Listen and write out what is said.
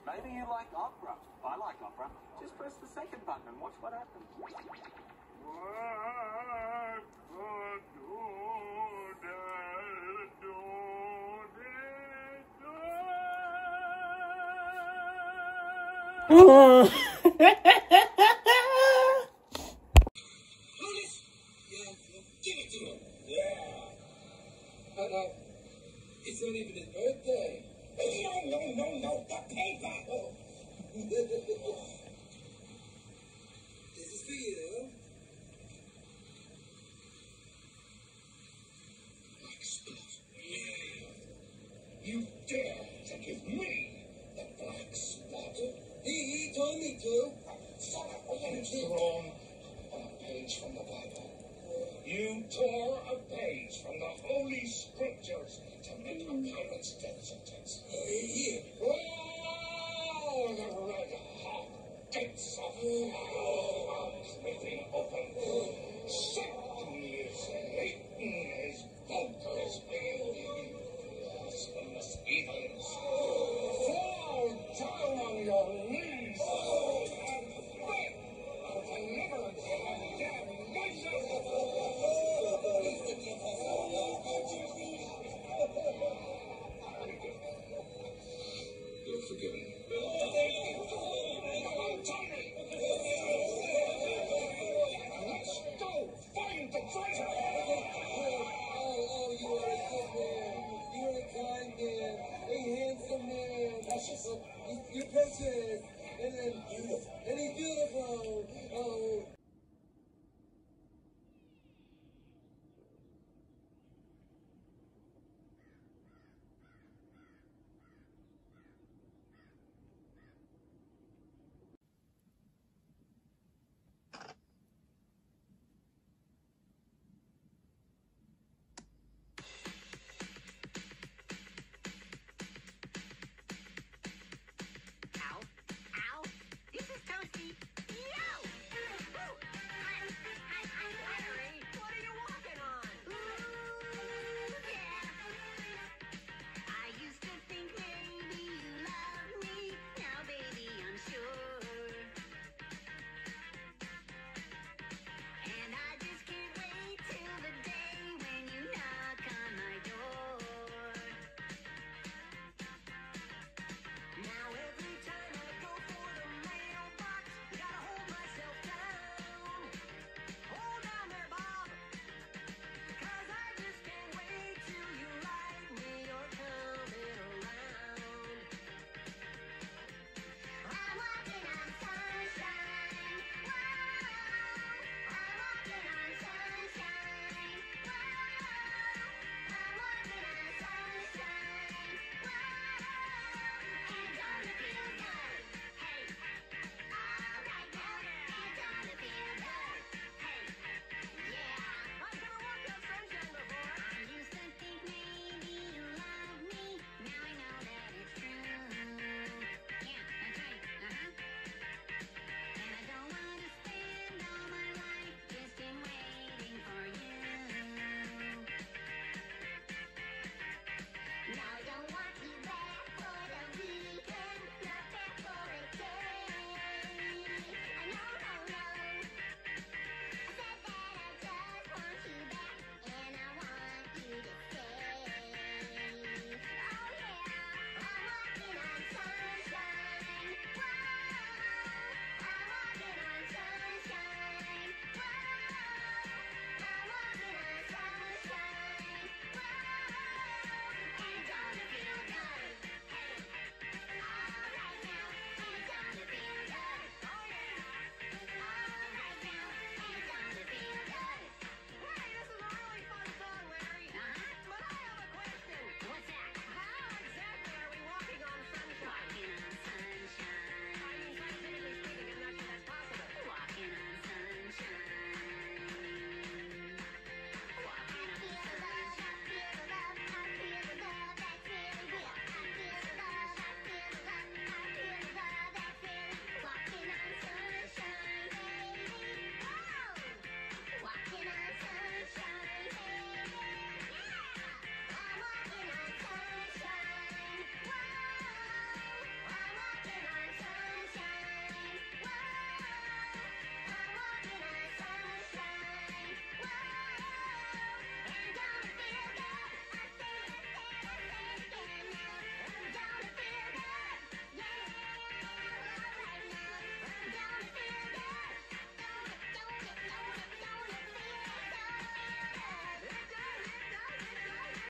Maybe you like opera. I like opera. Just press the second button and watch what happens. Give it to him. Yeah. It's not even his birthday. No, the paper. This is for you. Black spot. Yeah. You dare to give me the black spot? He told me to. Son of a bitch. Thrown on a page from the Bible. You tore a page from the Holy Scriptures to make a pirate's death sentence. Here. Oh, the red hot gates of hell are creeping open. Satan is Satan, his vultures will. Blasphemous heathens. Fall down on your knees and beg for deliverance from damnation. You're forgiven. Let's go find the treasure. Oh, you are a good man. You are a kind man. A handsome man. Precious. You're precious. And he's beautiful. Oh.